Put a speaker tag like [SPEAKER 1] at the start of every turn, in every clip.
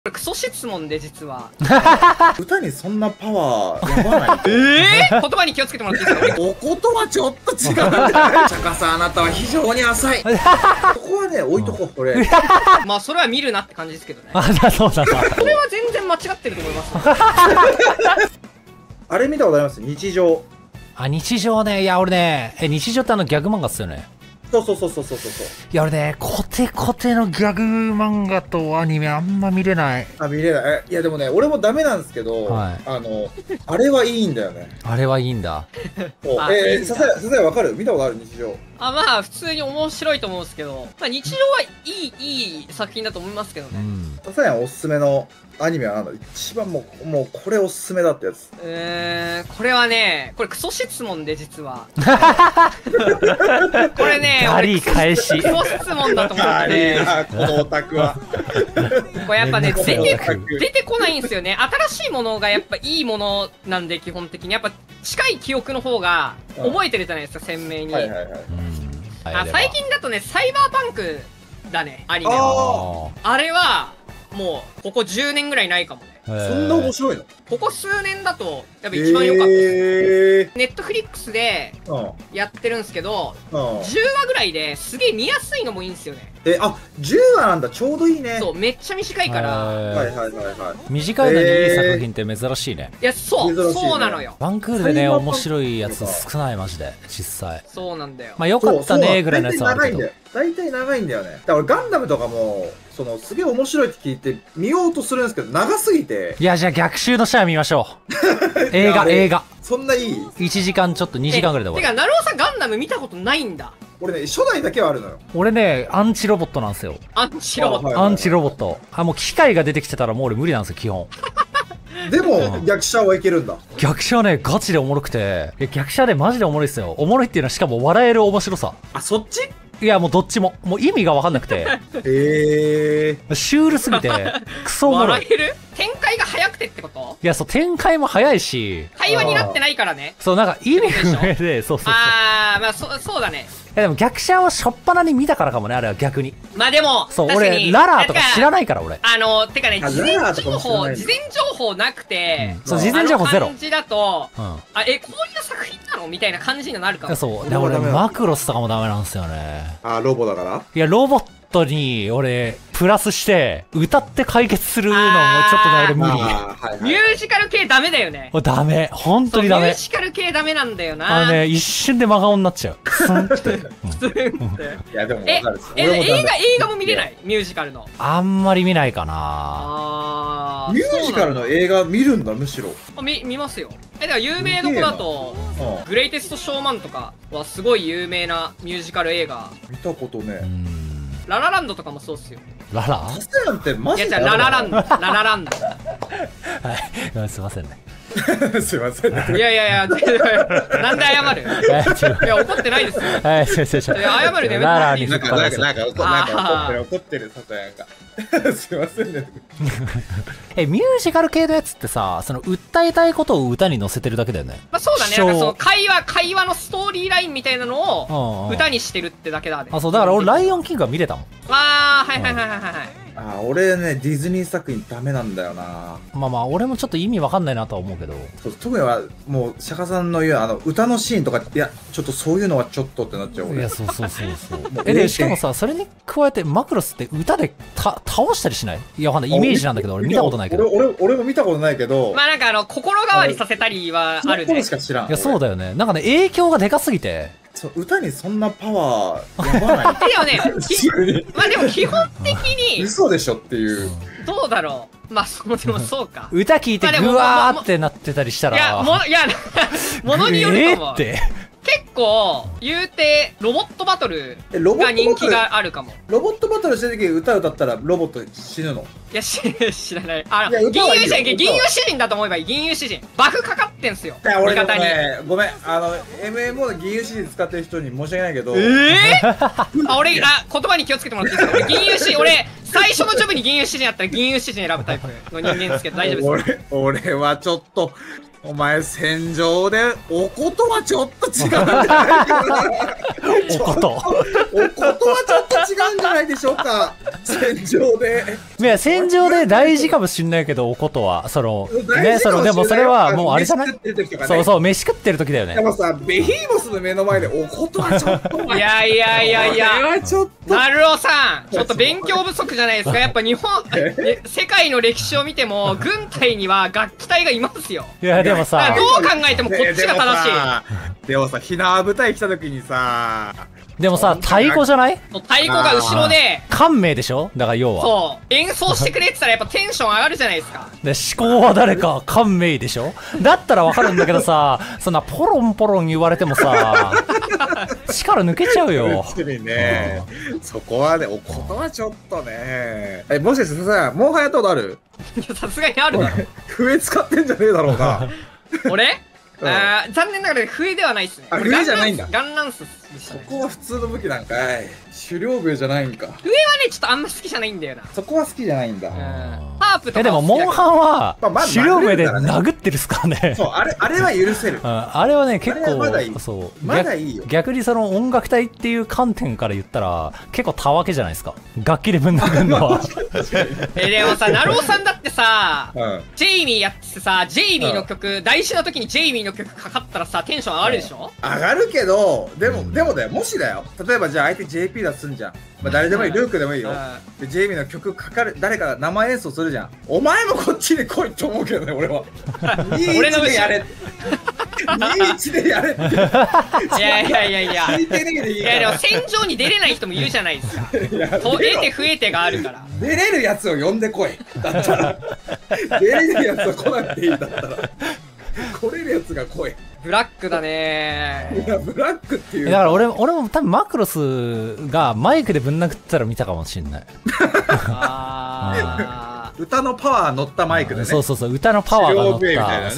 [SPEAKER 1] これクソ質問で実は
[SPEAKER 2] 歌にそんなパワーやばない
[SPEAKER 1] 言葉に気をつけてもらっていいですか？
[SPEAKER 2] おことはちょっと違うんじゃない？高さあなたは非常に浅い。ここはね置いとこうこれ。
[SPEAKER 1] まあそれは見るなって感じですけどね。
[SPEAKER 3] あ、そうだ。
[SPEAKER 1] これは全然間違ってると思います
[SPEAKER 2] あれ見たことあります？日常。
[SPEAKER 3] あ、日常ね。いや、俺ね、日常ってギャグ漫画っすよね。
[SPEAKER 2] そう。い
[SPEAKER 3] や、俺ね、コテコテのギャグ漫画とアニメあんま見れない。
[SPEAKER 2] あ、見れない。いやでもね、俺もダメなんですけど、
[SPEAKER 3] はい
[SPEAKER 2] あれはいいんだよね。
[SPEAKER 3] あれはいいんだ。
[SPEAKER 2] ささやわかる？見たことある？日常。
[SPEAKER 1] あ、まあ普通に面白いと思うんですけど、まあ日常はいい作品だと思いますけどね。
[SPEAKER 2] ささやおすすめのアニメはなんだ？一番もうこれおすすめだってやつ。
[SPEAKER 1] これはね、これクソ質問で実は。これね、
[SPEAKER 3] ガリ返し。
[SPEAKER 1] クソ質問だと思ってて。
[SPEAKER 2] このオタクは。
[SPEAKER 1] これやっぱね、出てこないんですよね。新しいものがやっぱいいものなんで、基本的に。やっぱ近い記憶の方が覚えてるじゃないですか、鮮明に。最近だとね、サイバーパンクだね、アニメは。あれは、もう、ここ10年ぐらいないかもね。
[SPEAKER 2] そんな面白いの？
[SPEAKER 1] ここ数年だと、やっぱ一番良かったです。ネットフリックスでやってるんですけど、10話ぐらいですげえ見やすいのもいいんですよね。
[SPEAKER 2] あ、10話なんだ、ちょうどいいね。
[SPEAKER 1] そう、めっちゃ短いから。
[SPEAKER 3] 短いのにいい作品って珍しいね。
[SPEAKER 1] いや、そうなのよ。
[SPEAKER 3] ワンクールでね、面白いやつ少ない、マジで、実際。
[SPEAKER 1] そうなんだよ。
[SPEAKER 3] まあ、よかったね、ぐらいのやつはあるけど。
[SPEAKER 2] 大体長いんだよね。だからガンダムとかも、すげえ面白いって聞いて見ようとするんですけど、長すぎて。
[SPEAKER 3] いや、じゃあ逆襲のシャア見ましょう。映画。
[SPEAKER 2] そんないい
[SPEAKER 3] ?1 時間ちょっと2時間ぐらいで終わる。
[SPEAKER 1] てか、なるおさんガンダム見たことないんだ。
[SPEAKER 2] 俺ね、初代だけはあるのよ。
[SPEAKER 3] 俺ね、アンチロボットなんですよ。
[SPEAKER 1] アンチロボット。
[SPEAKER 3] アンチロボット。もう機械が出てきてたらもう俺無理なんですよ、基本。
[SPEAKER 2] でも、逆者はいけるんだ。
[SPEAKER 3] 逆者はね、ガチでおもろくて。逆者でマジでおもろいっすよ。おもろいっていうのはしかも笑える面白さ。
[SPEAKER 2] あ、そっち？
[SPEAKER 3] いや、もうどっちも。もう意味がわかんなくて。シュールすぎて、クソおもろい。
[SPEAKER 1] 笑える？展開が早くてってこと？
[SPEAKER 3] いや、そう、展開も早いし。
[SPEAKER 1] 会話になってないからね。
[SPEAKER 3] そう、なんか意味不明で、そう。
[SPEAKER 1] あー、まあそうだね。
[SPEAKER 3] いやでも逆者をしょっぱなに見たからかもね、あれは逆に。
[SPEAKER 1] まあでも、
[SPEAKER 3] そう、俺、ララーとか知らないから、俺。
[SPEAKER 1] てかね、事前情報なくて、
[SPEAKER 3] そう、事前情報ゼロ。
[SPEAKER 1] 感じだと、こういう作品なのみたいな感じになるかも。
[SPEAKER 3] そう、でも俺、マクロスとかもダメなんですよね。
[SPEAKER 2] あ、ロボだから？
[SPEAKER 3] いや、ロボットに、俺、プラスして、歌って解決するのもちょっとね、俺無理。
[SPEAKER 1] ミュージカル系ダメだよね。
[SPEAKER 3] ダメ。本当にダメ。
[SPEAKER 1] ミュージカル系ダメなんだよな。
[SPEAKER 3] 一瞬で真顔になっちゃう。スンって。
[SPEAKER 2] いや、でも
[SPEAKER 1] 映画も見れない？ミュージカルの。
[SPEAKER 3] あんまり見ないかな。
[SPEAKER 2] ミュージカルの映画見るんだ、むしろ。
[SPEAKER 1] 見ますよ。だから有名どこだと、グレイテストショーマンとかはすごい有名なミュージカル映画。
[SPEAKER 2] 見たことね。
[SPEAKER 1] ララランドとかもそうっすよ。
[SPEAKER 3] ララ？
[SPEAKER 2] サセランってマジで？
[SPEAKER 1] いや、ララランド。はい、
[SPEAKER 3] すいませんね。
[SPEAKER 2] すいませんね。
[SPEAKER 1] いや、なんで謝る？いや、怒ってないですよ。
[SPEAKER 3] はい、先生。
[SPEAKER 1] 謝るね。
[SPEAKER 2] なんか怒ってる、サセランが。すいませんね。
[SPEAKER 3] ミュージカル系のやつってさ、訴えたいことを歌に乗せてるだけだよね。
[SPEAKER 1] まあそうだね。なんか会話のストーリーラインみたいなのを歌にしてるってだけだね。
[SPEAKER 3] あ、そう、だから俺、ライオンキングは見れたもん。
[SPEAKER 1] ああ、はい。
[SPEAKER 2] 俺ね、ディズニー作品ダメなんだよな。
[SPEAKER 3] まあ、俺もちょっと意味わかんないなとは思うけど。
[SPEAKER 2] 特には、もう、釈迦さんの言う、歌のシーンとか、いや、ちょっとそういうのはちょっとってなっちゃう。
[SPEAKER 3] いや、そう。で、しかもさ、それに加えて、マクロスって歌で倒したりしない？いや、わかんない。イメージなんだけど、俺見たことないけど。
[SPEAKER 2] 俺も見たことないけど。
[SPEAKER 1] まあなんか心変わりさせたりはあるね。
[SPEAKER 2] しか知らん。
[SPEAKER 3] いや、そうだよね。なんかね、影響がでかすぎて。
[SPEAKER 2] 歌にそんなパワーやばない。
[SPEAKER 1] でもね、まあでも基本的に
[SPEAKER 2] 嘘でしょっていう。
[SPEAKER 1] どうだろう。まあでもそうか。
[SPEAKER 3] 歌聞いてグワーってなってたりしたら。
[SPEAKER 1] いや、ものによると思う。結構言うてロボットバトルが人気があるかも。
[SPEAKER 2] ロボットバトルしてる時歌歌ったらロボット死ぬの？
[SPEAKER 1] いや、知らない。銀融詩人だと思えばいい。銀融詩人バフかかってんすよ、味方に。
[SPEAKER 2] ごめん、MMO の銀融詩人使ってる人に申し訳ないけど。
[SPEAKER 1] 俺言葉に気をつけてもらっていいですか？俺銀融詩人、俺最初のジョブに銀融詩人やったら銀融詩人選ぶタイプの人間ですけど大丈夫ですか？
[SPEAKER 2] 俺はちょっとお前戦場でおことはちょっと違うんじゃないかな。
[SPEAKER 3] おこと。
[SPEAKER 2] おことはちょっと違うんじゃないでしょうか。戦場で。
[SPEAKER 3] いや、戦場で大事かもしんないけど、おことは。ね、でもそれはもうあれじゃない？そうそう、飯食ってる時だよね。
[SPEAKER 2] でもさ、ベヒーモスの目の前でおことはちょっと。
[SPEAKER 1] いや、なるおさん、ちょっと勉強不足じゃないですか。やっぱ日本、世界の歴史を見ても、軍隊には楽器隊がいますよ。
[SPEAKER 3] いや、でもさ、
[SPEAKER 1] どう考えてもこっちが正しい。
[SPEAKER 2] でもさ、ひな部隊来た時にさ、
[SPEAKER 3] でもさ、太鼓じゃない？
[SPEAKER 1] 太鼓が後ろで、
[SPEAKER 3] 官名でしょ？だから要は。
[SPEAKER 1] そう。演奏してくれって言ったらやっぱテンション上がるじゃないですか。
[SPEAKER 3] で、思考は誰か、官名でしょ？だったらわかるんだけどさ、そんなポロンポロン言われてもさ、力抜けちゃうよ。
[SPEAKER 2] 確かにね。そこはね、おことはちょっとね。もしかしてさ、モンハンやったことある？
[SPEAKER 1] いや、さすがにあるだろ。
[SPEAKER 2] 笛使ってんじゃねえだろうな。
[SPEAKER 1] 俺？残念ながら笛ではないっすね。
[SPEAKER 2] 笛じゃないんだ。
[SPEAKER 1] ガンランスでしたね。
[SPEAKER 2] そこは普通の武器なんかい。狩猟笛じゃないんか。
[SPEAKER 1] 笛はね、ちょっとあんま好きじゃないんだよな。
[SPEAKER 2] そこは好きじゃないんだ。
[SPEAKER 1] ハープとか。
[SPEAKER 3] でも、モンハンは、狩猟笛で殴ってるっすからね。
[SPEAKER 2] そう、あれは許せる。
[SPEAKER 3] あれはね、結構、
[SPEAKER 2] そう。まだいいよ。
[SPEAKER 3] 逆にその音楽隊っていう観点から言ったら、結構たわけじゃないですか。楽器でぶん殴るのは。
[SPEAKER 1] でもさ、ナローさんだってさ、ジェイミーやってさ、ジェイミーの曲、大事な時にジェイミーの曲かかったらさ、テンション上がるでしょ？
[SPEAKER 2] 上がるけど、でもだよ、もしだよ。例えばじゃあ相手 JP だとすんじゃん。まあ誰でもいい、ルークでもいいよ。で、ジェイミーの曲かかる、誰かが生演奏するじゃん。お前もこっちに来いと思うけどね、俺は。2-1でやれって。2-1でやれって。
[SPEAKER 1] いや。
[SPEAKER 2] 聞いてねえでいいから。
[SPEAKER 1] いや、でも戦場に出れない人もいるじゃないですか。得て増えてがあるから。
[SPEAKER 2] 出れるやつを呼んでこい。だったら。出れるやつは来なくていいんだったら。来れるやつが来い。
[SPEAKER 1] ブラックだね
[SPEAKER 2] ー。いや、ブラックっていう。
[SPEAKER 3] だから俺も多分マクロスがマイクでぶん殴ったら見たかもしんない。
[SPEAKER 2] 歌のパワー乗ったマイクでね。
[SPEAKER 3] そう、歌のパワーが乗った。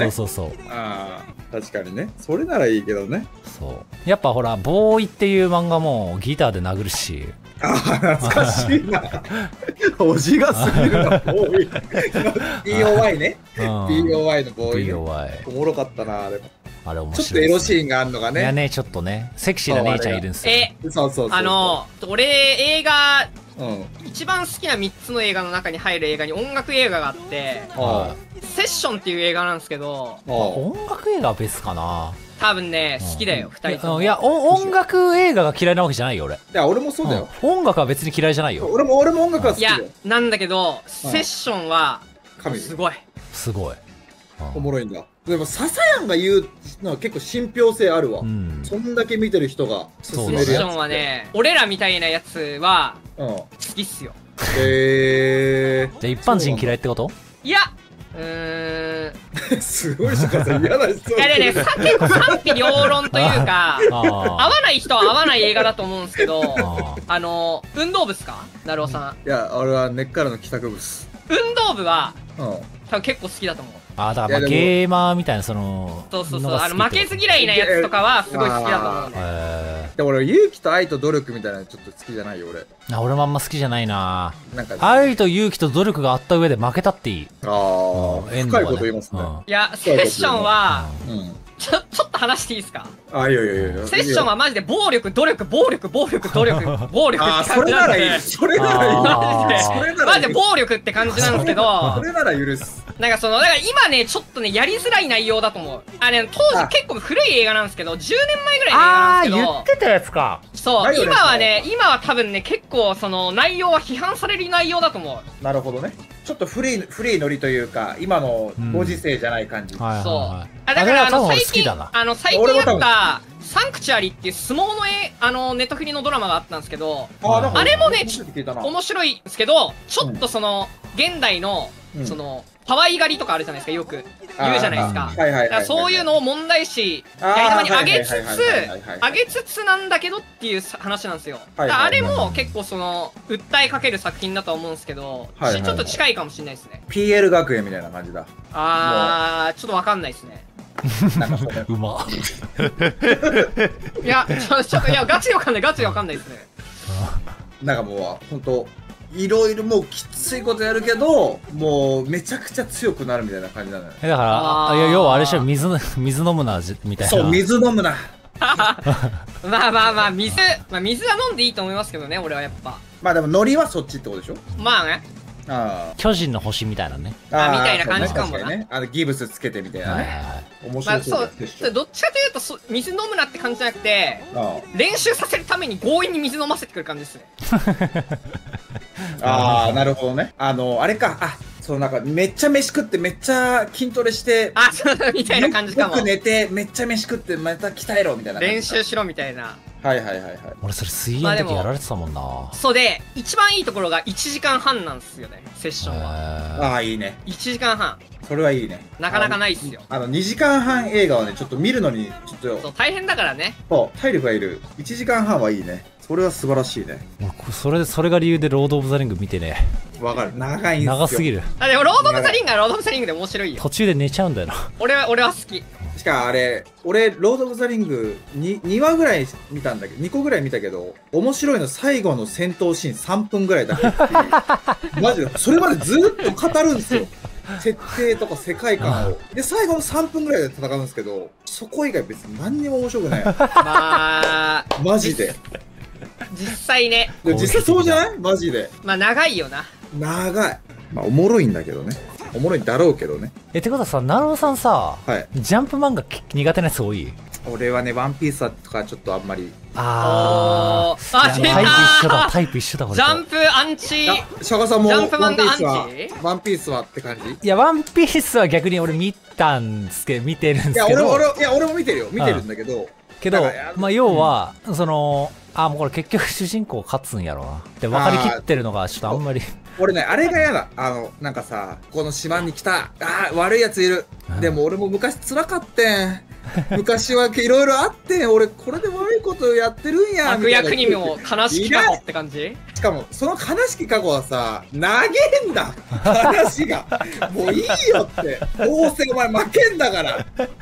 [SPEAKER 3] そう。
[SPEAKER 2] ああ、確かにね。それならいいけどね。
[SPEAKER 3] そう。やっぱほら、ボーイっていう漫画もギターで殴るし。
[SPEAKER 2] ああ、懐かしいな。おじがすぎるな、ボーイ。POY ね。POY のボーイ。おもろかったな、でも。
[SPEAKER 3] あれ面白い。
[SPEAKER 2] ちょっとエロシーンがあるのがね。
[SPEAKER 3] いやね、ちょっとね、セクシーな姉ちゃんいるんですよ。
[SPEAKER 2] そう。
[SPEAKER 1] 俺、映画、一番好きな3つの映画の中に入る映画に音楽映画があって、セッションっていう映画なんですけど、
[SPEAKER 3] 音楽映画は別かな。
[SPEAKER 1] 多分ね、好きだよ、2人とも。
[SPEAKER 3] いや、音楽映画が嫌いなわけじゃないよ、俺。い
[SPEAKER 2] や、俺もそうだよ。
[SPEAKER 3] 音楽は別に嫌いじゃないよ。
[SPEAKER 2] 俺も音楽は好きだよ。
[SPEAKER 1] いや、なんだけど、セッションは、すごい。
[SPEAKER 3] すごい。
[SPEAKER 2] おもろいんだ。でも、笹谷が言うのは結構信憑性あるわ。そんだけ見てる人が
[SPEAKER 1] 勧めるやつ。セッションはね、俺らみたいなやつは、好きっすよ。
[SPEAKER 3] じゃあ一般人嫌いってこと？
[SPEAKER 1] いや、
[SPEAKER 2] すごいしかさ、嫌な人。
[SPEAKER 1] いやね、結構賛否両論というか、合わない人は合わない映画だと思うんですけど、運動部っすか？なるおさん。
[SPEAKER 2] いや、俺は根っからの帰宅部っす。
[SPEAKER 1] 運動部は、多分結構好きだと思う。
[SPEAKER 3] だからゲーマーみたいな、そう、
[SPEAKER 1] 負けず嫌いなやつとかはすごい好きだと思うね。
[SPEAKER 2] でも俺、勇気と愛と努力みたいなのちょっと好きじゃないよ、俺。
[SPEAKER 3] 俺もあんま好きじゃないな。愛と勇気と努力があった上で負けたっていい。
[SPEAKER 2] 深いこと言いますね。
[SPEAKER 1] いや、セッションは、ちょっと話していいですか？
[SPEAKER 2] いや。
[SPEAKER 1] セッションはマジで暴力、努力、暴力って感じなんで。
[SPEAKER 2] それならいい。
[SPEAKER 1] マジで暴力って感じなんですけど。
[SPEAKER 2] それなら許す。
[SPEAKER 1] だから今ね、ちょっとね、やりづらい内容だと思う。当時結構古い映画なんですけど、10年前ぐらいの映画なんですけど。
[SPEAKER 3] 言ってたやつか。
[SPEAKER 1] そう、今は多分ね、結構その内容は批判される内容だと思う。
[SPEAKER 2] なるほどね。ちょっと古いノリというか、今のご時世じゃない感じ。
[SPEAKER 1] そう。だから最近やったサンクチュアリっていう相撲のネットフリのドラマがあったんですけど、あれもね、面白いんですけど、ちょっとその、現代の、その、可愛がりとかあるじゃないですか、よく言うじゃないですか。だからそういうのを問題視、やり玉に上げつつなんだけどっていう話なんですよ。あれも結構その、訴えかける作品だと思うんですけど、ちょっと近いかもしれないですね。
[SPEAKER 2] PL 学園みたいな感じだ。
[SPEAKER 1] ちょっとわかんないですね。
[SPEAKER 3] うま。
[SPEAKER 1] いや、ちょっと、いや、ガチでわかんないですね。
[SPEAKER 2] なんかもう、ほんと、 いろいろもうきついことやるけど、もうめちゃくちゃ強くなるみたいな感じなのよ。
[SPEAKER 3] だから要はあれでしょ、水飲むなみたいな。
[SPEAKER 2] そう、水飲むな。
[SPEAKER 1] まあまあまあ、水は飲んでいいと思いますけどね、俺はやっぱ。
[SPEAKER 2] まあでもノリはそっちってことでしょ。
[SPEAKER 1] まあね。
[SPEAKER 3] 巨人の星みたいなね。
[SPEAKER 1] みたいな感じかもな。
[SPEAKER 2] ね、ギブスつけてみたいなね。面白そうです。
[SPEAKER 1] どっちかというと水飲むなって感じじゃなくて、練習させるために強引に水飲ませてくる感じですね。
[SPEAKER 2] ああ、なるほどね。あれか。そう、なんかめっちゃ飯食ってめっちゃ筋トレして、
[SPEAKER 1] そうみたいな感じかも。
[SPEAKER 2] よく寝てめっちゃ飯食ってまた鍛えろみたいな。
[SPEAKER 1] 練習しろみたいな。
[SPEAKER 2] はいはいはいはい。
[SPEAKER 3] 俺それ水泳の時やられてたもんな。
[SPEAKER 1] そうで、一番いいところが1時間半なんですよね、セッションは。
[SPEAKER 2] いいね。
[SPEAKER 1] 1時間半。
[SPEAKER 2] それはいいね。
[SPEAKER 1] なかなかないっすよ。
[SPEAKER 2] 2時間半映画はね、ちょっと見るのにちょっと
[SPEAKER 1] そう大変だからね。
[SPEAKER 2] そう体力がいる。1時間半はいいね。それは素晴らしいね。
[SPEAKER 3] それが理由でロード・オブ・ザ・リング見てね。
[SPEAKER 2] わかる。長いんすよ。
[SPEAKER 3] 長すぎる。
[SPEAKER 1] でもロード・オブ・ザ・リングはロード・オブ・ザ・リングで面白いよ。
[SPEAKER 3] 途中で寝ちゃうんだよな。
[SPEAKER 1] 俺は好き。
[SPEAKER 2] しか俺ロード・オブ・ザ・リング 2話ぐらい見たんだけど、2個ぐらい見たけど、面白いの最後の戦闘シーン3分ぐらいだけっていうマジでそれまでずっと語るんですよ。設定とか世界観を。で最後の3分ぐらいで戦うんですけど、そこ以外別に何にも面白くない。
[SPEAKER 1] まあ
[SPEAKER 2] マジで
[SPEAKER 1] 実際ね。
[SPEAKER 2] 実際そうじゃない？マジで。
[SPEAKER 1] まあ長いよな。
[SPEAKER 2] 長い。まあおもろいんだけどね。おもろいんだろうけどね。
[SPEAKER 3] ってことはさ、なるおさんさ、ジャンプ漫画苦手なやつ多い？
[SPEAKER 2] 俺はね、ワンピースとかちょっとあんまり。
[SPEAKER 3] タイプ一緒だ。
[SPEAKER 1] ジャンプアンチ。
[SPEAKER 2] シャガさんも
[SPEAKER 1] ジャンプ漫画アンチ？
[SPEAKER 2] ワンピースはって感じ？
[SPEAKER 3] いや、ワンピースは逆に俺見てるんですけど。
[SPEAKER 2] 俺も見てるよ。見てるんだけど。
[SPEAKER 3] まあ要は、もうこれ結局主人公勝つんやろうなって分かりきってるのがちょっとあんまり。
[SPEAKER 2] 俺ね、あれが嫌だ。なんかさ、この島に来た、悪いやついる。でも俺も昔辛かってん。昔はいろいろあってん。俺これで悪いことやってるんや。
[SPEAKER 1] 悪役にも悲しき過去って感じ？
[SPEAKER 2] しかもその悲しき過去はさ、長えんだ。話が。もういいよって。どうせお前負けんだから。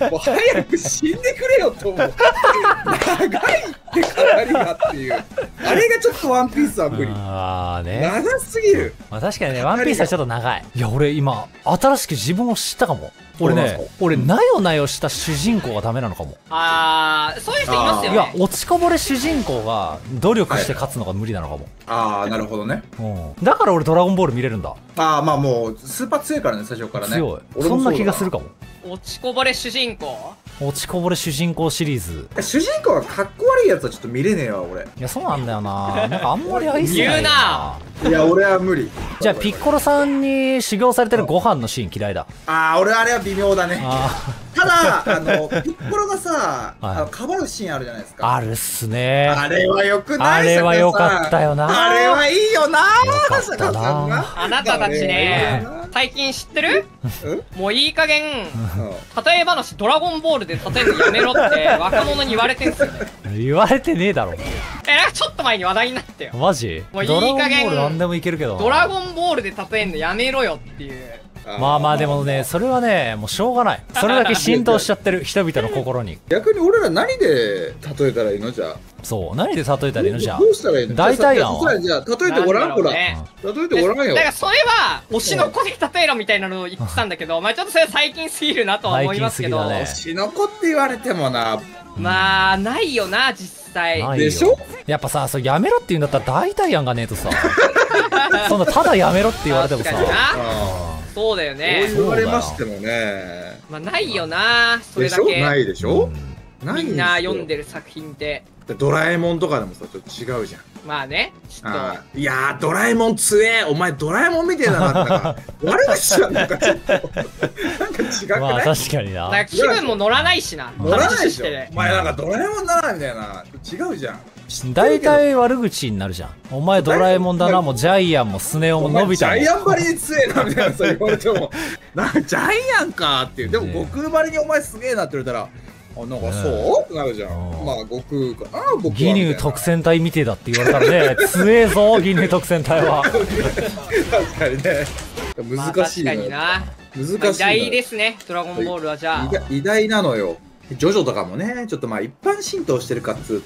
[SPEAKER 2] もう早く死んでくれよと思う。長いって語りがっていう。あれがちょっとワンピースは無理。長すぎる。
[SPEAKER 3] まあ確かにね、ワンピースはちょっと長い。いや、俺今、新しく自分を知ったかも。俺なよなよした主人公がダメなのかも。
[SPEAKER 1] そういう人いますよね。
[SPEAKER 3] いや、落ちこぼれ主人公が努力して勝つのが無理なのかも。
[SPEAKER 2] なるほどね。
[SPEAKER 3] だから俺ドラゴンボール見れるんだ。
[SPEAKER 2] まあもう、スーパー強いからね、最初からね。
[SPEAKER 3] 強い。そんな気がするかも。
[SPEAKER 1] 落ちこぼれ主人公？
[SPEAKER 3] 落ちこぼれ主人公シリーズ。
[SPEAKER 2] 主人公がかっこ悪いやつはちょっと見れねえわ、俺。
[SPEAKER 3] いや、そうなんだよな。なんかあんまり愛せない。
[SPEAKER 1] 言うな。
[SPEAKER 2] いや、俺は無理。
[SPEAKER 3] じゃあピッコロさんに修行されてるご飯のシーン嫌いだ。
[SPEAKER 2] 俺あれは微妙だね。ただピッコロがさ、かばうシーンあるじゃないですか。
[SPEAKER 3] あるっすね。
[SPEAKER 2] あれはよくない？
[SPEAKER 3] あれはよかったよな。
[SPEAKER 2] あれはいいよな。
[SPEAKER 1] あなたたちね、最近知ってる？もういい加減例え話ドラゴンボールで例えるのやめろって若者に言われてんすよね。
[SPEAKER 3] 言われてねえだろ。
[SPEAKER 1] ちょっと前に話題になったよ。
[SPEAKER 3] マジ？
[SPEAKER 1] もういい加減
[SPEAKER 3] 何でもいけるけど。
[SPEAKER 1] ドラゴンボールで例えんのやめろよっていう。
[SPEAKER 3] まあでもね、それはね、もうしょうがない。それだけ浸透しちゃってる、人々の心に。
[SPEAKER 2] 逆に俺ら何で例えたらいいの？じゃあ。
[SPEAKER 3] そう、何で例えたらいいの？じゃあ。
[SPEAKER 2] どうしたらいいの？
[SPEAKER 3] 大体案は。
[SPEAKER 2] じゃあ例えてごらん、ほら。例えてごらんよ。
[SPEAKER 1] だからそれは推しの子で例えろみたいなのを言ってたんだけど、まあちょっとそれ最近すぎるなとは思いますけど。
[SPEAKER 2] 推しの子って言われてもな。
[SPEAKER 1] まあないよな、実際。
[SPEAKER 2] でしょ？
[SPEAKER 3] やっぱさ、やめろって言うんだったら大体案がねえとさ。そんなただやめろって言われてもさ。
[SPEAKER 1] そうだよね。
[SPEAKER 2] そう言われましてもね。
[SPEAKER 1] まあないよな、それだけ。
[SPEAKER 2] ないでしょ？
[SPEAKER 1] みんな読んでる作品って。
[SPEAKER 2] ドラえもんとかでもさ、ちょっと違うじゃん。
[SPEAKER 1] まあね、ちょっと。
[SPEAKER 2] いやー、ドラえもん強え。お前ドラえもんみてえだなってか悪口はなんかちょっとなんか違くない？
[SPEAKER 3] まあ確かにな。
[SPEAKER 1] なんか気分も乗らないしな。
[SPEAKER 2] 乗らないでしょ。お前なんかドラえもんだなみたいな。違うじゃん。
[SPEAKER 3] 大体悪口になるじゃん。お前ドラえもんだな、もうジャイアンもスネ夫ものび太も。
[SPEAKER 2] ジャイアンばりに強えなみたいなさ言われても、なんかジャイアンかっていう。でも悟空ばりにお前すげえなって言われたら、なんかそうってなるじゃん。まあ悟空かな、僕は。
[SPEAKER 3] 義乳特戦隊みてえだって言われたらね、強えぞ義乳特戦隊は。
[SPEAKER 2] 確かにね。難しいな。
[SPEAKER 1] 確かにな。
[SPEAKER 2] 難しい。
[SPEAKER 1] 偉大ですね、ドラゴンボールは。じゃあ
[SPEAKER 2] 偉大なのよ。ジョジョとかもね、ちょっとまあ一般浸透してるかっつうと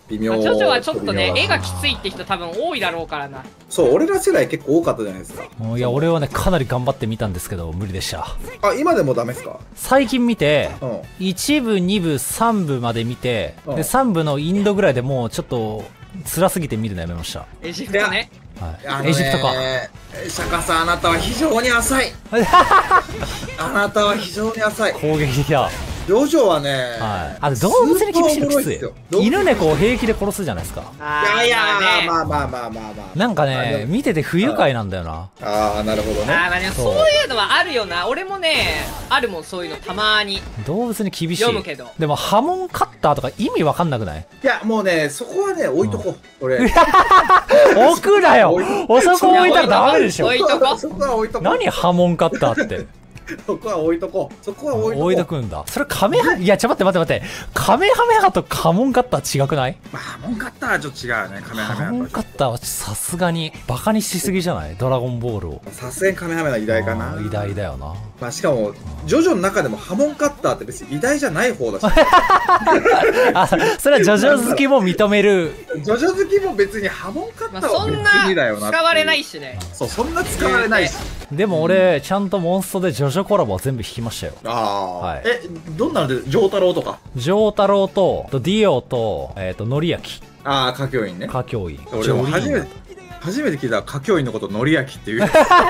[SPEAKER 2] 微妙。
[SPEAKER 1] ジョジョはちょっとね、絵がきついって人多分多いだろうからな。
[SPEAKER 2] そう、俺ら世代結構多かったじゃないですか。
[SPEAKER 3] いや、俺はね、かなり頑張ってみたんですけど、無理でした。
[SPEAKER 2] あ、今でもダメですか？
[SPEAKER 3] 最近見て、
[SPEAKER 2] うん。
[SPEAKER 3] 1部、2部、3部まで見て、
[SPEAKER 2] うん
[SPEAKER 3] で、3部のインドぐらいでもうちょっと、辛すぎて見るのやめました。
[SPEAKER 1] エジプトね。
[SPEAKER 3] はい。エジプトか。
[SPEAKER 2] 釈迦さん、あなたは非常に浅い。あなたは非常に浅い。
[SPEAKER 3] 攻撃的だ。
[SPEAKER 2] ジョジョはね、
[SPEAKER 3] はい。あれ、動物に厳しいのきつい。犬猫を平気で殺すじゃないですか。
[SPEAKER 2] いや、まあまあまあまあまあ。
[SPEAKER 3] なんかね、見てて不愉快なんだよな。
[SPEAKER 2] ああ、なるほどね。
[SPEAKER 1] まあね、そういうのはあるよな。俺もね、あるもん、そういうのたまに。
[SPEAKER 3] 動物に厳しい。
[SPEAKER 1] 読むけど。
[SPEAKER 3] でも、波紋カッターとか意味わかんなくない？
[SPEAKER 2] いや、もうね、そこはね、置いとこう。俺。
[SPEAKER 3] 置くなよ。そこ置いたらダメでしょ。
[SPEAKER 1] 置いとこ。
[SPEAKER 2] そこは置いとこ。
[SPEAKER 3] 何波紋カッターって。
[SPEAKER 2] そこは置いとこう。そこは置いとこう。
[SPEAKER 3] 置いとくんだ。それカメハ、いや、ちょ、待って。カメハメハとカモンカッター違くない？
[SPEAKER 2] まあ、ハモンカッターはちょっと違うね。カメハメハ
[SPEAKER 3] カモンカッターはさすがにバカにしすぎじゃない？ドラゴンボールを。
[SPEAKER 2] さすがにカメハメハ偉大かな。
[SPEAKER 3] 偉大だよな。
[SPEAKER 2] まあ、しかも、ジョジョの中でもハモンカッターって別に偉大じゃない方だし。
[SPEAKER 3] あ、それはジョジョ好きも認める。
[SPEAKER 2] ジョジョ好きも別にハモンカッターは
[SPEAKER 1] そん
[SPEAKER 2] 別にだよな。
[SPEAKER 1] な使われないしね。
[SPEAKER 2] そう、そんな使われないし。
[SPEAKER 3] でも俺、ちゃんとモンストでジョジョコラボは全部弾きましたよ。
[SPEAKER 2] ああ。
[SPEAKER 3] はい。
[SPEAKER 2] どんなので、ジョータロウとか。
[SPEAKER 3] ジョータロウと、ディオと、ノリヤキ。
[SPEAKER 2] ああ、歌教員ね。
[SPEAKER 3] 歌教員。
[SPEAKER 2] 俺も初めて聞いた歌教員のことノリヤキっていう。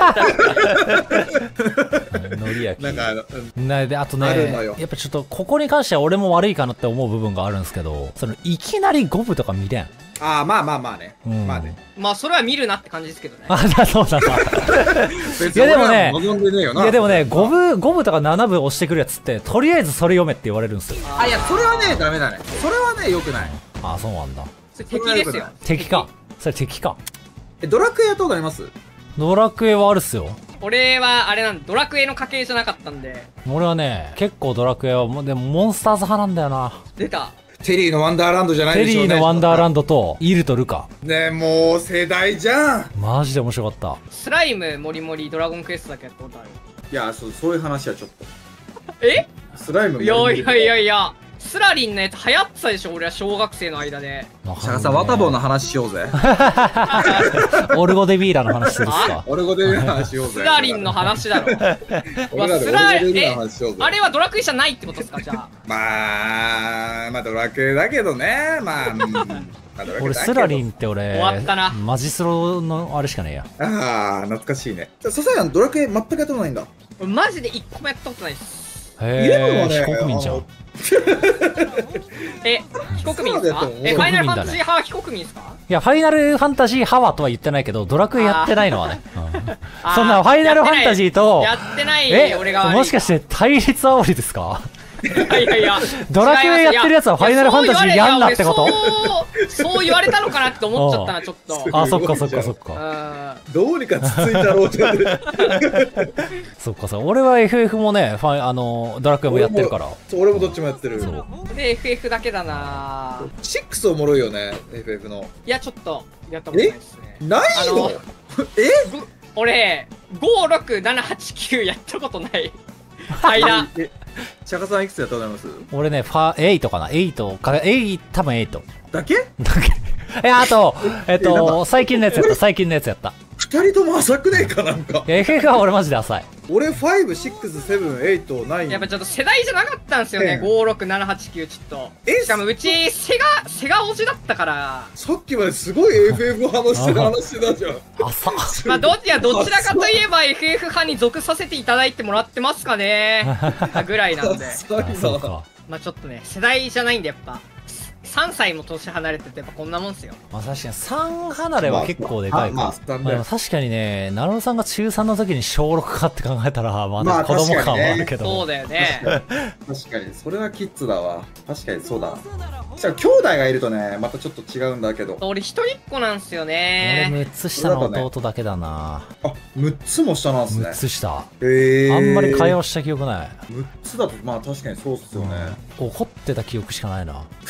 [SPEAKER 3] ノリヤキ。
[SPEAKER 2] なんか
[SPEAKER 3] で、あとね、やっぱちょっとここに関しては俺も悪いかなって思う部分があるんですけど、いきなり5部とか見れん。
[SPEAKER 2] ああ、まあね。まあね。
[SPEAKER 1] まあ、それは見るなって感じですけどね。
[SPEAKER 3] あ、そうだな。いやでもね、5部とか7部押してくるやつって、とりあえずそれ読めって言われるんですよ。
[SPEAKER 2] あ、いや、それはね、ダメだね。それはね、良くない。
[SPEAKER 3] あ、そうなんだ。
[SPEAKER 1] それ敵ですよ。
[SPEAKER 3] 敵か。それ敵か。
[SPEAKER 2] ドラクエやったことあります？
[SPEAKER 3] ドラクエはあるっすよ。
[SPEAKER 1] 俺は、あれなんドラクエの家系じゃなかったんで。
[SPEAKER 3] 俺はね、結構ドラクエは、でもモンスターズ派なんだよな。
[SPEAKER 1] 出た。
[SPEAKER 2] テリーのワンダーランドじゃないでしょうね。
[SPEAKER 3] テリーのワンダーランドと、イルとルカ。
[SPEAKER 2] ね、もう世代じゃん。
[SPEAKER 3] マジで面白かった。
[SPEAKER 1] スライムもりもりドラゴンクエストだけやったことある。
[SPEAKER 2] いや、そういう話はちょっと。
[SPEAKER 1] え？
[SPEAKER 2] スライム
[SPEAKER 1] いや。スラリンのやつ流行ってたでしょ、俺は小学生の間で。
[SPEAKER 2] シャカさん、ワタボーの話しようぜ。
[SPEAKER 3] オルゴデビーラの話するっすか？
[SPEAKER 2] オルゴデビーラの話しようぜ。
[SPEAKER 1] スラリンの話だろ。
[SPEAKER 2] 俺らでオルゴデビーラの話しようぜ。
[SPEAKER 1] あれはドラクエじゃないってことですか、じゃあ。
[SPEAKER 2] まあドラクエだけどね。
[SPEAKER 3] 俺、スラリンって俺、
[SPEAKER 1] 終わったな。
[SPEAKER 3] マジスロのあれしかねえや。
[SPEAKER 2] ああ、懐かしいね。ささやん、ドラクエ全くやったことないんだ。
[SPEAKER 1] マジで1個もやったことないです。
[SPEAKER 3] へえ、非国民じゃん。
[SPEAKER 1] 非国民ですか？ファイナルファンタジー派は非国民ですか？
[SPEAKER 3] いや、ファイナルファンタジー派はとは言ってないけど、ドラクエやってないのはね。そんなファイナルファンタジーと、
[SPEAKER 1] やってない俺が悪い。
[SPEAKER 3] もしかして対立煽りですか？
[SPEAKER 1] いや
[SPEAKER 3] ドラクエやってるやつはファイナルファンタジーやんなってこと？
[SPEAKER 1] そう言われたのかなって思っちゃったな、ちょっと。
[SPEAKER 3] あ、そっか。
[SPEAKER 2] どうにかつついたろうって。
[SPEAKER 3] そっかさ、俺は FF もね、ドラクエもやってるから。
[SPEAKER 2] 俺もどっちもやってる。
[SPEAKER 1] で、FF だけだな。
[SPEAKER 2] 6おもろいよね、FF の。
[SPEAKER 1] いや、ちょっと、やったことないですね。
[SPEAKER 2] ないの？
[SPEAKER 1] 俺、5、6、7、8、9やったことない。間。
[SPEAKER 2] シャカさんいくつやったことあります？
[SPEAKER 3] 俺ね、8かな。8か、多分8。
[SPEAKER 2] だけ？
[SPEAKER 3] あと、最近のやつやった。
[SPEAKER 2] 二人とも浅くねえかなんか。
[SPEAKER 3] FF は俺マジで浅い。
[SPEAKER 2] 俺5、6、7、8、9。
[SPEAKER 1] やっぱちょっと世代じゃなかったんですよね。5、6、7、8、9ちょっと。しかもうちセガ推しだったから。
[SPEAKER 2] さっきまですごい FF の話してたじゃん。
[SPEAKER 3] 浅っ。
[SPEAKER 1] まあどちらかといえば FF 派に属させていただいてもらってますかね。ぐらいなんで。
[SPEAKER 3] そうか。
[SPEAKER 1] まあちょっとね、世代じゃないんでやっぱ。3歳も年離れててやっぱこんなもんすよ。
[SPEAKER 3] まあ確かに3離れは結構でかいか。でも確かにね、ナロさんが中3の時に小6かって考えたら、まだ子供感はあるけど。
[SPEAKER 1] そうだよね。
[SPEAKER 2] 確かに、それはキッズだわ。確かにそうだ。じゃあ兄弟がいるとね、またちょっと違うんだけど。
[SPEAKER 1] 俺一人っ子なんすよね。
[SPEAKER 3] 俺6つ下の弟だけだな。
[SPEAKER 2] あ、6つも下なんすね。
[SPEAKER 3] 6つ下。あ
[SPEAKER 2] ん
[SPEAKER 3] まり会話した記憶ない。
[SPEAKER 2] 6つだと、まあ確かにそうっすよね。
[SPEAKER 3] 怒ってた記憶しかないな。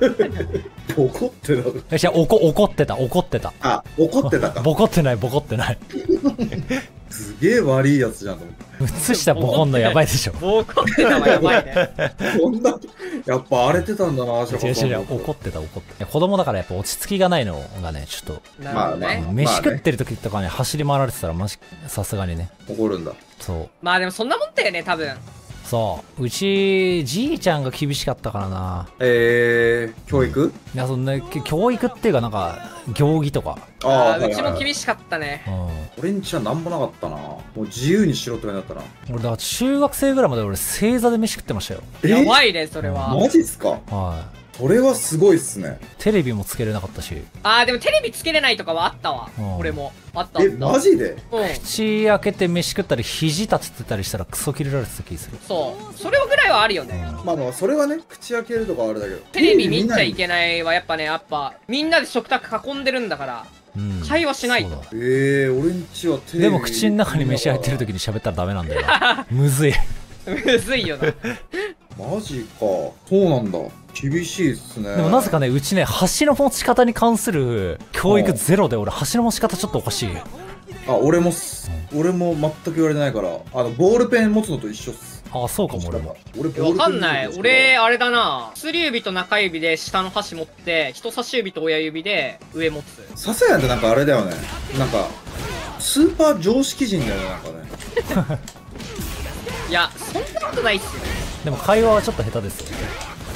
[SPEAKER 2] ボコってた。
[SPEAKER 3] いや、怒ってた、怒ってた。
[SPEAKER 2] あ、怒ってたか。
[SPEAKER 3] ボコってない、ボコってない。
[SPEAKER 2] すげえ悪いやつじゃんと思って。
[SPEAKER 3] 映したボコんのやばいでしょ。
[SPEAKER 1] ボコってたのやばいね。
[SPEAKER 2] こんな、やっぱ荒れてたんだな、
[SPEAKER 3] 違う違う、怒ってた、怒ってた。子供だからやっぱ落ち着きがないのがね、ちょっと。
[SPEAKER 1] まあね。
[SPEAKER 3] 飯食ってる時とかね、走り回られてたらマジ、さすがにね。
[SPEAKER 2] 怒るんだ。
[SPEAKER 3] そう。
[SPEAKER 1] まあでもそんなもんだよね、多分。
[SPEAKER 3] そう。うち、じいちゃんが厳しかったからな。
[SPEAKER 2] 教育？
[SPEAKER 3] いや、そんな、教育っていうかなんか、行儀とか。
[SPEAKER 1] ああ、うちも厳しかったね。
[SPEAKER 2] 俺んちはなんもなかったな。もう自由にしろって感じだったな。
[SPEAKER 3] 俺、だから中学生ぐらいまで俺、正座で飯食ってましたよ。
[SPEAKER 1] やばいね、それは。
[SPEAKER 2] マジっすか？
[SPEAKER 3] はい。
[SPEAKER 2] それはすごいっすね。
[SPEAKER 3] テレビもつけれなかったし。
[SPEAKER 1] ああ、でもテレビつけれないとかはあったわ。俺も。あった。
[SPEAKER 2] マジで？
[SPEAKER 3] 口開けて飯食ったり、肘立ててたりしたらクソ切れられてた気する。
[SPEAKER 1] そう。それぐらいはあるよね。
[SPEAKER 2] まあまあ、それはね、口開けるとかあれだけど。
[SPEAKER 1] テレビ見ちゃいけないはやっぱね、みんなで食卓囲んでるんだから、会話しないと。
[SPEAKER 2] 俺んちはテレビ。
[SPEAKER 3] でも口の中に飯入ってる時に喋ったらダメなんだよな。むずい。
[SPEAKER 1] むずいよな。
[SPEAKER 2] マジか。そうなんだ。厳しいっすね。
[SPEAKER 3] でもなぜかね、うちね、箸の持ち方に関する教育ゼロで、俺、箸の持ち方ちょっとおかしい。
[SPEAKER 2] あ、俺も全く言われてないから、ボールペン持つのと一緒っす。
[SPEAKER 3] あ、そうかも、俺も。
[SPEAKER 1] わかんない。俺、あれだな。薬指と中指で下の箸持って、人差し指と親指で上持つ。
[SPEAKER 2] ささやんってなんかあれだよね。なんか、スーパー常識人だよね、なんかね。
[SPEAKER 1] いや、そんなことないっすよ。
[SPEAKER 3] でも会話はちょっと下手ですよ。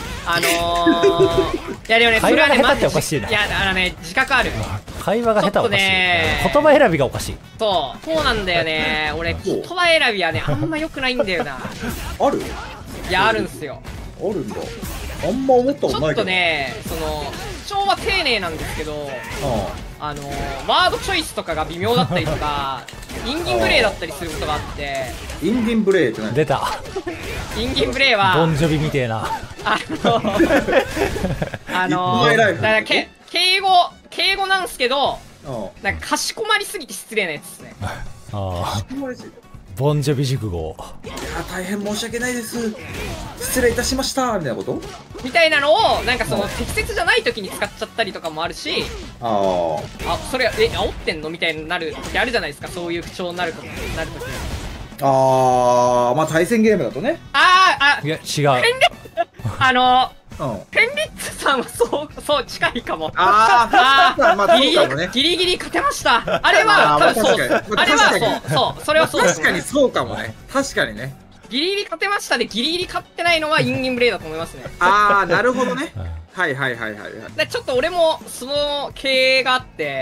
[SPEAKER 1] いやでもね、
[SPEAKER 3] 会話が下手っておかしいな。
[SPEAKER 1] いや、自覚ある。
[SPEAKER 3] 会話が下手はおかしい。言葉選びがおかしい。
[SPEAKER 1] そうなんだよね。俺、言葉選びはね、あんま良くないんだよな。
[SPEAKER 2] ある？
[SPEAKER 1] いや、あるんすよ。
[SPEAKER 2] あるんだ。あんま思ったことないけど。
[SPEAKER 1] ちょっとね、口調は丁寧なんですけど、ワードチョイスとかが微妙だったりとか、インギンブレイだったりすることがあって。
[SPEAKER 2] インギンブレイって何？
[SPEAKER 3] 出た。
[SPEAKER 1] インギンブレイは、
[SPEAKER 3] ボンジョビみてえな。
[SPEAKER 1] だから敬語なんすけど、なんかかしこまりすぎて失礼なやつですね。
[SPEAKER 3] ボンジョビ熟語。
[SPEAKER 2] いや、大変申し訳ないです。失礼いたしましたみたいなこと
[SPEAKER 1] みたいなのを、なんか適切じゃない時に使っちゃったりとかもあるし、それ、煽ってんのみたいになる時あるじゃないですか、そういう口調になる時。
[SPEAKER 2] まあ対戦ゲームだとね。
[SPEAKER 3] いや、違う。
[SPEAKER 1] ペンリッツさんはそう近いかも。ギリギリ勝てました。あれは多分そう。あれはそう。それはそう。
[SPEAKER 2] 確かにそうかもね。確かにね。
[SPEAKER 1] ギリギリ勝てましたで、ギリギリ勝ってないのはインギンブレイだと思いますね。
[SPEAKER 2] なるほどね。はい。
[SPEAKER 1] ちょっと俺もその経営があって、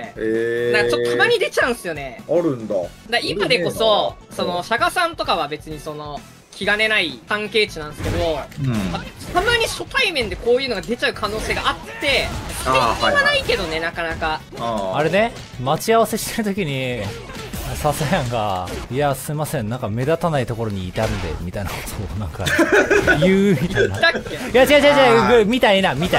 [SPEAKER 1] なんかちょっとたまに出ちゃうんすよね。
[SPEAKER 2] あるんだ。
[SPEAKER 1] 今でこそ、釈迦さんとかは別に気兼ねない関係値なんですけど、たまに初対面でこういうのが出ちゃう可能性があって、最近はないけどね、なかなか。
[SPEAKER 3] あれね、待ち合わせしてる時に、ささやんが、いや、すいません、なんか目立たないところにいたんで、みたいなことをなんか、言うみたいな。いや、違う、みたいな。なん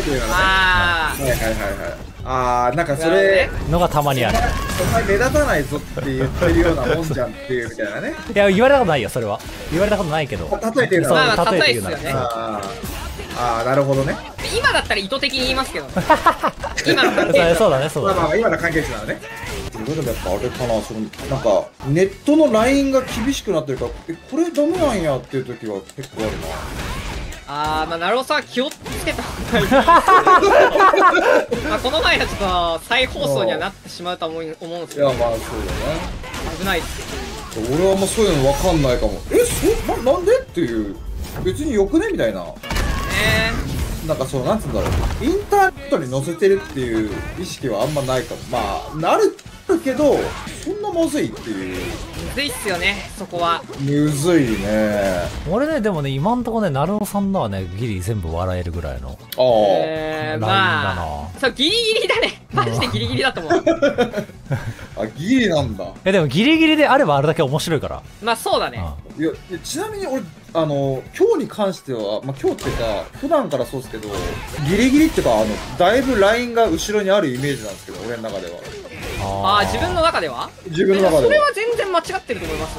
[SPEAKER 2] かそれ
[SPEAKER 3] のがたまにある。
[SPEAKER 2] お前目立たないぞって言ってるようなもんじゃんっていうみたいなね。
[SPEAKER 3] いや、言われたことないよ、それは。言われたことないけど。
[SPEAKER 2] 例えて言うのは。
[SPEAKER 1] 例えて言うな
[SPEAKER 2] ら。なるほどね。
[SPEAKER 1] 今だったら意図的に言いますけど。今の関係値。
[SPEAKER 3] そうだね。
[SPEAKER 2] 今の関係値なのね。でもやっぱあれかな、なんかネットの LINE が厳しくなってるから、これダメなんやっていう時は結構あるな。
[SPEAKER 1] なるほどさ、気をつけた方がいい。この前はちょっと再放送にはなってしまうと思うんですけど。
[SPEAKER 2] いや、まあそうだね。
[SPEAKER 1] 危ないです。
[SPEAKER 2] 俺はあんまそういうの分かんないかも。なんでっていう、別によくねみたいな。なんかなんつうんだろう、インターネットに載せてるっていう意識はあんまないかも。まあなるけど、そんなまずいっていう。
[SPEAKER 1] むずいっすよね、そこは。
[SPEAKER 2] むずいね。
[SPEAKER 3] 俺ね、でもね、今んとこね、なるおさんのはね、ギリ全部笑えるぐらいの。
[SPEAKER 1] まあ、そう、ギリギリだね。マジでギリギリだと思う。
[SPEAKER 2] ギリなんだ。
[SPEAKER 3] でもギリギリであればあれだけ面白いから。
[SPEAKER 1] まあそうだね。
[SPEAKER 2] いや、ちなみに俺、今日に関しては、今日っていうか、普段からそうですけど、ギリギリっていうか、だいぶラインが後ろにあるイメージなんですけど、俺の中では。
[SPEAKER 1] ああ、自分の中では
[SPEAKER 2] 自分の中では
[SPEAKER 1] それは全然間違ってると思います。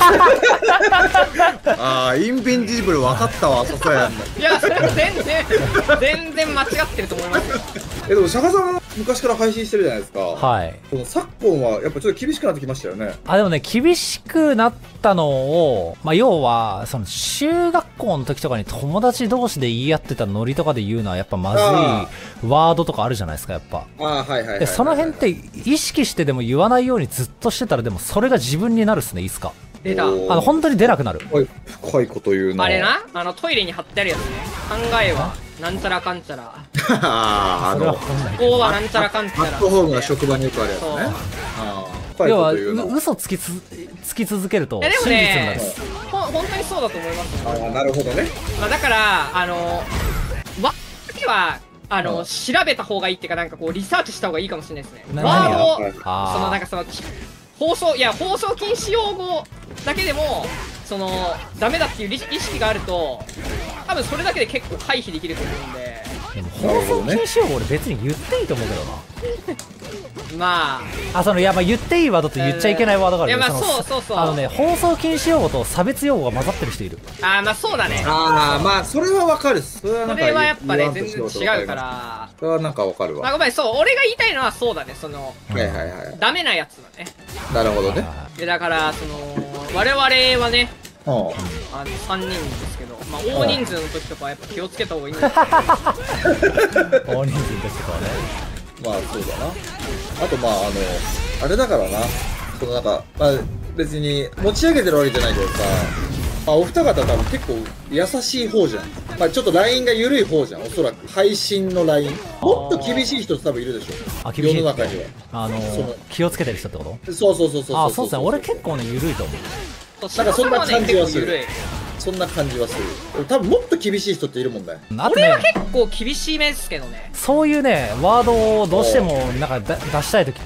[SPEAKER 2] ああ、インビンジブル分かったわ、そこやんの。
[SPEAKER 1] いや、それは全然間違ってると思いますよ。
[SPEAKER 2] でも釈迦さんも昔から配信してるじゃないですか。
[SPEAKER 3] はい。
[SPEAKER 2] この昨今はやっぱちょっと厳しくなってきましたよね。
[SPEAKER 3] でもね、厳しくなったのを、要は、その、中学校の時とかに友達同士で言い合ってたノリとかで言うのはやっぱまずいワードとかあるじゃないですか、やっぱ。で、その辺って意識してでも言わないようにずっとしてたら、でもそれが自分になるっすね、いつか。
[SPEAKER 1] 出た。
[SPEAKER 3] 本当に出なくなる。
[SPEAKER 2] 深いこと言うな。
[SPEAKER 1] あれな、トイレに貼ってあるやつね。考えは、なんちゃらかんちゃら。
[SPEAKER 3] ああ、
[SPEAKER 1] ここはなんちゃらかんちゃら。
[SPEAKER 2] アットホームが職場によくあるやつね。
[SPEAKER 3] 要は、嘘つき続けると、真実になる。
[SPEAKER 1] 本当にそうだと思います。
[SPEAKER 2] ああ、なるほどね。
[SPEAKER 1] だから、わけは、調べた方がいいっていうか、なんかこう、リサーチした方がいいかもしれないですね。ワードを、なんか放送禁止用語だけでも、ダメだっていう意識があると、多分それだけで結構回避できると思うんで。
[SPEAKER 3] でも放送禁止用語俺別に言っていいと思うけどな。
[SPEAKER 1] ま
[SPEAKER 3] あ。言っていいワードと言っちゃいけないワードがある。
[SPEAKER 1] いや、そう。
[SPEAKER 3] 放送禁止用語と差別用語が混ざってる人いる。
[SPEAKER 1] そうだね。
[SPEAKER 2] それはわかるっす。
[SPEAKER 1] それはやっぱね、全然違うから。
[SPEAKER 2] それはなんかわかるわ。
[SPEAKER 1] ごめん、俺が言いたいのはそうだね、ダメなやつだね。
[SPEAKER 2] なるほどね。
[SPEAKER 1] だから、我々はね、3人ですけど、大人数の時とかはやっぱ気をつけた方がいいんだよ。
[SPEAKER 3] 大人数の時とかはね。
[SPEAKER 2] まあそうだな。あとあれだからな。なんか、別に持ち上げてるわけじゃないけどさ、お二方多分結構優しい方じゃん。ちょっとラインが緩い方じゃん、おそらく。配信のライン。もっと厳しい人多分いるでしょ。世の中には。
[SPEAKER 3] 気をつけてる人ってこと？
[SPEAKER 2] そう。
[SPEAKER 3] そうですね。俺結構ね、緩いと思う。
[SPEAKER 2] なんかそんな感じはする。そんな感じはする。多分もっと厳しい人っているもんね。
[SPEAKER 1] 俺は結構厳しいめですけどね。
[SPEAKER 3] そういうね、ワードをどうしてもなんか出したい時って、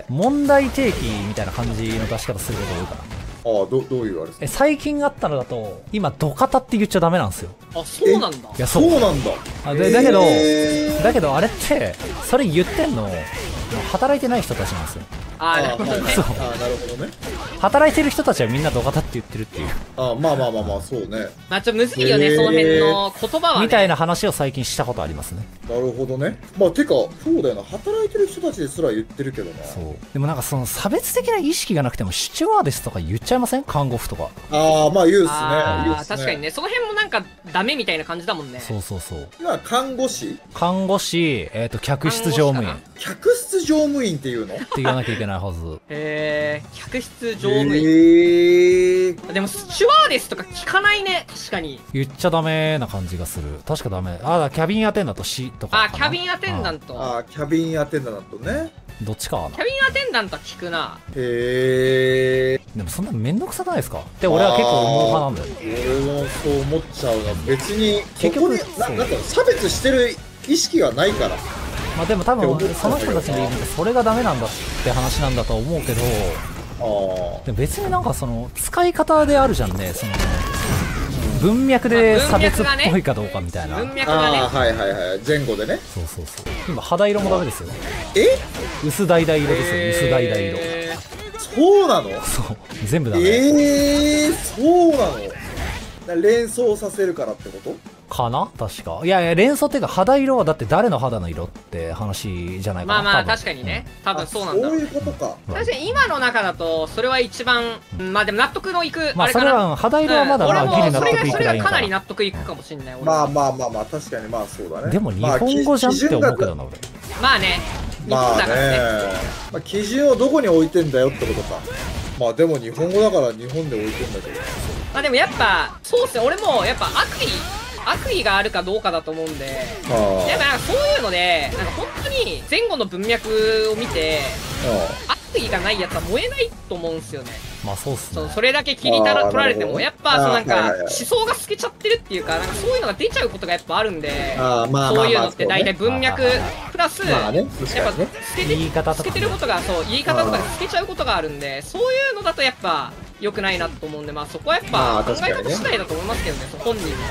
[SPEAKER 3] 問題提起みたいな感じの出し方すること多いから。
[SPEAKER 2] どういうあれですか？
[SPEAKER 3] 最近あったのだと、今、ドカタって言っちゃダメなんですよ。
[SPEAKER 1] そうなんだ。
[SPEAKER 2] いや、そうなんだ。
[SPEAKER 3] だけどあれって、それ言ってんの、働いてない人たちなんですよ。
[SPEAKER 1] なるほどね。
[SPEAKER 2] なるほどね。
[SPEAKER 3] 働いてる人たちはみんなドカタって言ってるっていう。
[SPEAKER 2] まあ、そうね。
[SPEAKER 1] ちょっとむずいよね、その辺の言葉はね。
[SPEAKER 3] みたいな話を最近したことありますね。
[SPEAKER 2] なるほどね。てか、そうだよな。働いてる人たちですら言ってるけどな。
[SPEAKER 3] そう。でもなんか差別的な意識がなくても、シチュワーデスとか言っちゃいません？看護婦とか。
[SPEAKER 2] 言うっすね。
[SPEAKER 1] 確かにね。その辺もなんかダメみたいな感じだもんね。
[SPEAKER 3] そう。
[SPEAKER 2] 今、看護師、
[SPEAKER 3] 客室乗務員。
[SPEAKER 2] 客室乗務員っていうの？
[SPEAKER 3] って言わなきゃいけないはず。
[SPEAKER 1] 客室乗務員。でもスチュワーデスとか聞かないね、確かに。
[SPEAKER 3] 言っちゃダメな感じがする。確かダメ。キャビンアテンダントとか。
[SPEAKER 1] キャビンアテンダント。
[SPEAKER 2] キャビンアテンダントね。
[SPEAKER 3] どっちかはな。
[SPEAKER 1] キャビンアテンダントは聞くな。
[SPEAKER 3] でもそんなめんどくさくないですかって俺は結構思う派なんだよ。
[SPEAKER 2] 俺もそう思っちゃうな。別にそこになんか差別してる意識がないから。
[SPEAKER 3] でも多分その人たちで言うとそれがダメなんだって話なんだと思うけど、でも別になんか使い方であるじゃんね。文脈で差別っぽいかどうかみたいな。
[SPEAKER 1] 文脈がね。
[SPEAKER 2] 前後でね。
[SPEAKER 3] そう。今肌色もダメですよ。薄橙色ですよ。薄橙色。
[SPEAKER 2] そうなの？
[SPEAKER 3] そう。全部ダメ。
[SPEAKER 2] そうなの？連想させるからってこと
[SPEAKER 3] かな確か。いや、連想っていうか、肌色はだって誰の肌の色って話じゃないかな。
[SPEAKER 1] 確かにね。多分そうなんだろう。
[SPEAKER 2] そういうことか。
[SPEAKER 1] 確かに今の中だと、それは一番、でも納得のいく、あれかな。
[SPEAKER 3] それは、肌色はまだギリ納得いく
[SPEAKER 1] それがかなり納得いくかもしれない。
[SPEAKER 2] 確かにそうだね。
[SPEAKER 3] でも日本語じゃんって思うけどな、俺。
[SPEAKER 1] 日本だからね。
[SPEAKER 2] 基準をどこに置いてんだよってことか。でも日本語だから日本で置いてんだけど。
[SPEAKER 1] でもやっぱ、そうっすね。俺もやっぱ悪意があるかどうかだと思うんで、やっぱそういうので、なんか本当に前後の文脈を見て、悪意がないやつは燃えないと思うんですよね。
[SPEAKER 3] そうっすね。
[SPEAKER 1] それだけ切り取られても、やっぱなんか思想が透けちゃってるっていうか、なんかそういうのが出ちゃうことがやっぱあるんで、そういうのって大体文脈プラス、やっぱ透けてることが、言い方とかで透けちゃうことがあるんで、そういうのだとやっぱ良くないなと思うんで、そこはやっぱ考え方次第だと思いますけどね、本人の。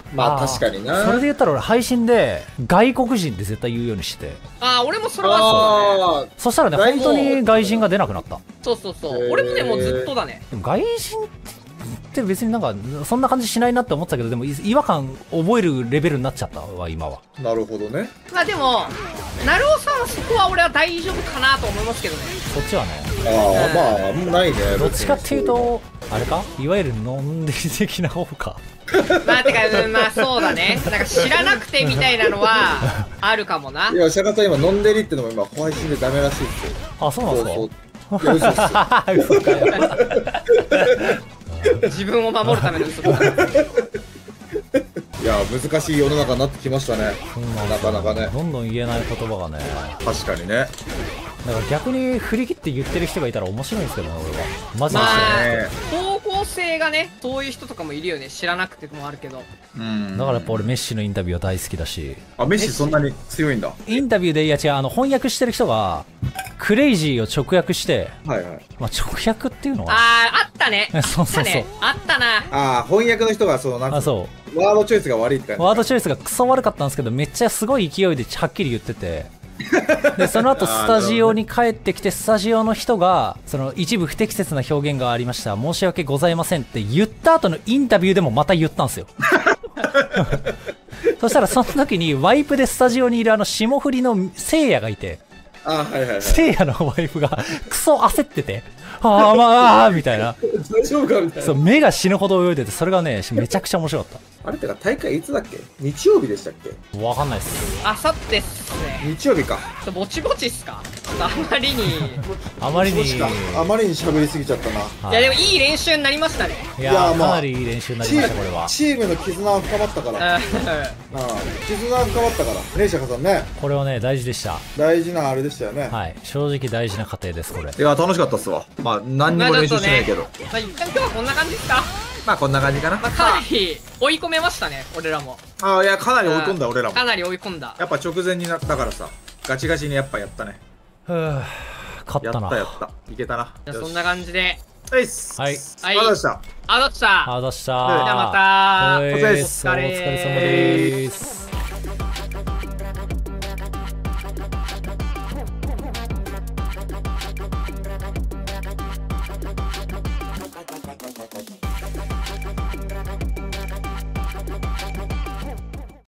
[SPEAKER 2] まあ確かにな。
[SPEAKER 3] それで言ったら俺配信で外国人って絶対言うようにしてて。
[SPEAKER 1] ああ、俺もそれはそうだね。
[SPEAKER 3] そしたらね、本当に外人が出なくなった。
[SPEAKER 1] そうそうそう。俺もでもずっとだね。
[SPEAKER 3] でも外人って別になんかそんな感じしないなって思ってたけど、でも違和感覚えるレベルになっちゃったわ今は。
[SPEAKER 2] なるほどね。
[SPEAKER 1] まあでも成尾さんはそこは俺は大丈夫かなと思いますけどね。
[SPEAKER 3] そっちはね。
[SPEAKER 2] ああ、まあないね。
[SPEAKER 3] どっちかっていうとあれか、いわゆるのんでり的な方か。
[SPEAKER 1] まあてか、まあそうだね。なんか知らなくてみたいなのはあるかもな。
[SPEAKER 2] いや、シャカさん今飲んでりってのも今配信でダメらしいですよ。
[SPEAKER 3] あ、そうなんですか。
[SPEAKER 2] いや、嘘っす。
[SPEAKER 3] 嘘かよ。
[SPEAKER 1] 自分を守るための嘘だ。
[SPEAKER 2] いや、難しい世の中になってきましたね。なかなかね。
[SPEAKER 3] どんどん言えない言葉がね。
[SPEAKER 2] 確かにね。
[SPEAKER 3] だから逆に振り切って言ってる人がいたら面白いんですけどね、俺は。マジで。
[SPEAKER 1] まあ、方向性がね、そういう人とかもいるよね。知らなくてもあるけど。
[SPEAKER 3] だからやっぱ俺メッシのインタビューは大好きだし。
[SPEAKER 2] あ、メッシそんなに強いんだ。
[SPEAKER 3] インタビューで、いや違う、翻訳してる人がクレイジーを直訳して、
[SPEAKER 2] はいはい。
[SPEAKER 3] まあ直訳っていうのは
[SPEAKER 1] あったね。
[SPEAKER 3] そうそうそう。
[SPEAKER 1] あったな。
[SPEAKER 2] ああ、翻訳の人がそのなんか、
[SPEAKER 3] そう。
[SPEAKER 2] ワードチョイスが悪いって感じ。
[SPEAKER 3] ワードチョイスがクソ悪かったんですけど、めっちゃすごい勢いではっきり言ってて。でその後スタジオに帰ってきて、スタジオの人がその一部不適切な表現がありました、申し訳ございませんって言った後のインタビューでもまた言ったんですよ。そしたらその時にワイプでスタジオにいる霜降りのせいやがいて、せいやのワイプがクソ焦ってて、ああまあみたいな、
[SPEAKER 2] 大丈夫かみたいな。
[SPEAKER 3] そう、目が死ぬほど泳いでて、それがねめちゃくちゃ面白かった。
[SPEAKER 2] あれってか大会いつだっけ？日曜日でしたっけ？
[SPEAKER 3] わかんないっす。
[SPEAKER 1] あさってっすね。
[SPEAKER 2] 日曜日か。
[SPEAKER 1] ぼちぼちっすか。あまりに
[SPEAKER 3] あまりに
[SPEAKER 2] 喋りすぎちゃったな。
[SPEAKER 1] いやでもいい練習になりましたね。
[SPEAKER 3] いやかなりいい練習になりましたこれは。
[SPEAKER 2] チームの絆は深まったから。絆は深まったからね、シャカさんね。
[SPEAKER 3] これはね大事でした。
[SPEAKER 2] 大事なあれでしたよね。
[SPEAKER 3] はい、正直大事な過程ですこれ。
[SPEAKER 2] いや楽しかったっすわ。まあ何にも練習してないけど。
[SPEAKER 1] まあ一旦今日はこんな感じですか。
[SPEAKER 2] まあこんな感じかな。
[SPEAKER 1] かなり追い込めましたね、俺らも。
[SPEAKER 2] ああ、いやかなり追い込んだ俺らも。
[SPEAKER 1] かなり追い込んだ。
[SPEAKER 2] やっぱ直前になったからさ、ガチガチにやっぱやったね。
[SPEAKER 3] 勝ったな。
[SPEAKER 2] やったいけたな。
[SPEAKER 1] じゃあそんな感じで。
[SPEAKER 2] はい。
[SPEAKER 3] はい。
[SPEAKER 2] ありがとうございました。
[SPEAKER 1] ありがとうございました。
[SPEAKER 3] ありがとうございました。
[SPEAKER 1] じゃあまた。
[SPEAKER 2] お疲れ様です。
[SPEAKER 3] お疲れ様です。